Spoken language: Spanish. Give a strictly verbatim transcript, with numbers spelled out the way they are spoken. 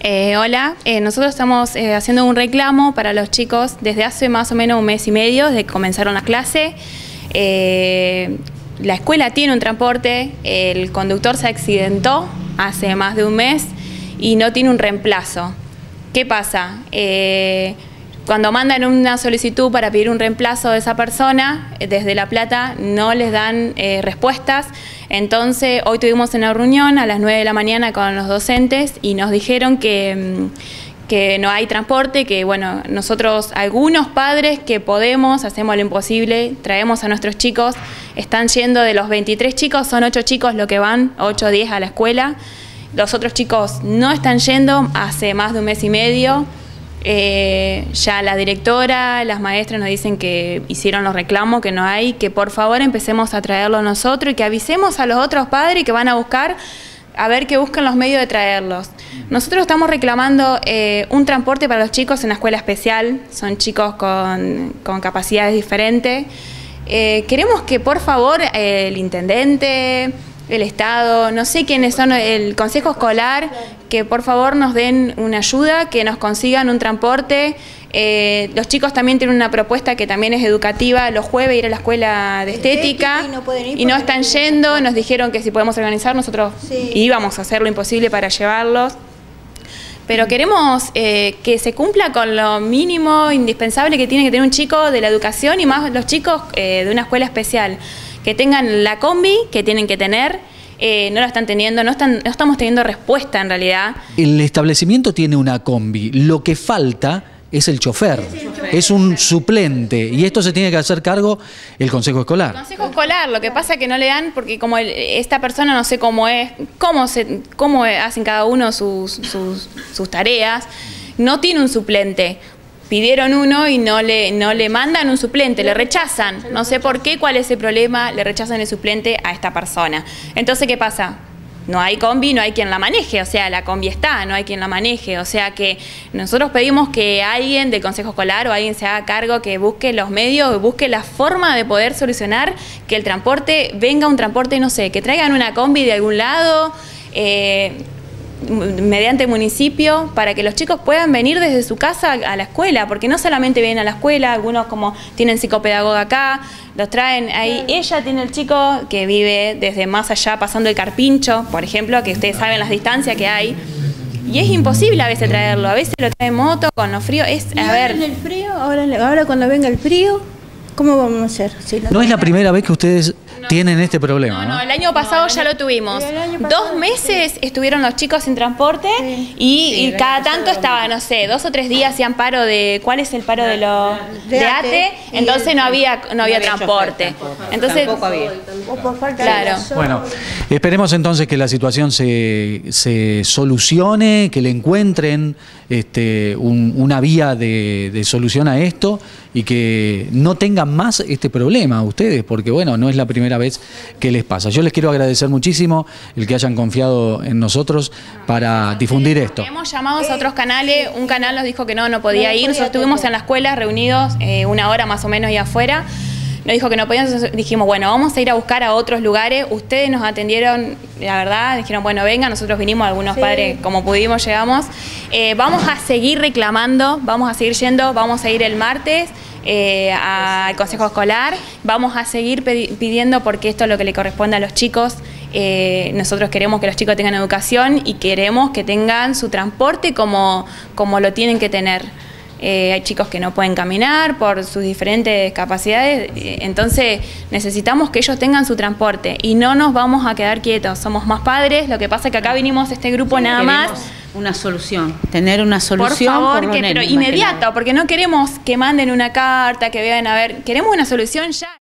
Eh, hola, eh, nosotros estamos eh, haciendo un reclamo para los chicos desde hace más o menos un mes y medio desde que comenzaron la clase. Eh, la escuela tiene un transporte, el conductor se accidentó hace más de un mes y no tiene un reemplazo. ¿Qué pasa? Eh, Cuando mandan una solicitud para pedir un reemplazo de esa persona, desde La Plata no les dan eh, respuestas. Entonces, hoy tuvimos una reunión a las nueve de la mañana con los docentes y nos dijeron que, que no hay transporte, que bueno, nosotros, algunos padres que podemos, hacemos lo imposible, traemos a nuestros chicos, están yendo de los veintitrés chicos, son ocho chicos los que van, ocho o diez a la escuela. Los otros chicos no están yendo hace más de un mes y medio. Eh, ya la directora, las maestras nos dicen que hicieron los reclamos, que no hay, que por favor empecemos a traerlo nosotros y que avisemos a los otros padres que van a buscar, a ver que buscan los medios de traerlos. Nosotros estamos reclamando eh, un transporte para los chicos en la escuela especial, son chicos con, con capacidades diferentes. Eh, queremos que por favor eh, el intendente, el Estado, no sé quiénes son, el Consejo Escolar, que por favor nos den una ayuda, que nos consigan un transporte. Eh, los chicos también tienen una propuesta que también es educativa, los jueves ir a la escuela de estética, y no, y no están yendo, nos dijeron que si podemos organizar, nosotros sí íbamos a hacer lo imposible para llevarlos. Pero queremos eh, que se cumpla con lo mínimo indispensable que tiene que tener un chico de la educación y más los chicos eh, de una escuela especial. Que tengan la combi que tienen que tener, eh, no la están teniendo, no, están, no estamos teniendo respuesta en realidad. El establecimiento tiene una combi, lo que falta es el chofer, es un suplente y esto se tiene que hacer cargo el Consejo Escolar. El Consejo Escolar, lo que pasa es que no le dan, porque como el, esta persona no sé cómo es, cómo, se, cómo hacen cada uno sus, sus, sus tareas, no tiene un suplente. Pidieron uno y no le, no le mandan un suplente, le rechazan. No sé por qué, cuál es el problema, le rechazan el suplente a esta persona. Entonces, ¿qué pasa? No hay combi, no hay quien la maneje, o sea, la combi está, no hay quien la maneje. O sea que nosotros pedimos que alguien del Consejo Escolar o alguien se haga cargo, que busque los medios, busque la forma de poder solucionar que el transporte, venga un transporte, no sé, que traigan una combi de algún lado, eh, mediante municipio, para que los chicos puedan venir desde su casa a la escuela, porque no solamente vienen a la escuela, algunos como tienen psicopedagoga acá, los traen ahí. Ella tiene el chico que vive desde más allá, pasando el Carpincho, por ejemplo, que ustedes saben las distancias que hay, y es imposible a veces traerlo, a veces lo trae en moto, con los fríos, es, a ver... en el frío, ahora, ahora cuando venga el frío, ¿cómo vamos a hacer? Si no, no es la primera vez que ustedes no tienen este problema, ¿no? No, ¿no? el año pasado no, ya lo tuvimos. Dos meses estuvieron los chicos sin transporte sí, y, sí, y cada tanto estaba, no sé, dos o tres días hacían paro de... ¿Cuál es el paro de los de, de A T E? Entonces no había, no había, no había transporte. Chofer, entonces, tampoco había. Claro. Bueno, esperemos entonces que la situación se, se solucione, que le encuentren este, un, una vía de, de solución a esto y que no tengan más este problema ustedes, porque bueno, no es la primera vez que les pasa. Yo les quiero agradecer muchísimo el que hayan confiado en nosotros para difundir esto. Hemos llamado a otros canales, un canal nos dijo que no, no podía ir, nosotros estuvimos en la escuela reunidos eh, una hora más o menos ahí afuera, nos dijo que no podíamos, entonces dijimos, bueno, vamos a ir a buscar a otros lugares, ustedes nos atendieron, la verdad, dijeron, bueno, venga, nosotros vinimos, algunos sí. padres como pudimos llegamos, eh, vamos a seguir reclamando, vamos a seguir yendo, vamos a ir el martes, Eh, al Consejo Escolar, vamos a seguir pidiendo porque esto es lo que le corresponde a los chicos. Eh, nosotros queremos que los chicos tengan educación y queremos que tengan su transporte como, como lo tienen que tener. Eh, hay chicos que no pueden caminar por sus diferentes capacidades, eh, entonces necesitamos que ellos tengan su transporte y no nos vamos a quedar quietos, somos más padres, lo que pasa es que acá vinimos este grupo sí, nada más. Una solución, tener una solución por favor, por que, pero inmediata, porque no queremos que manden una carta, que vean a ver, queremos una solución ya.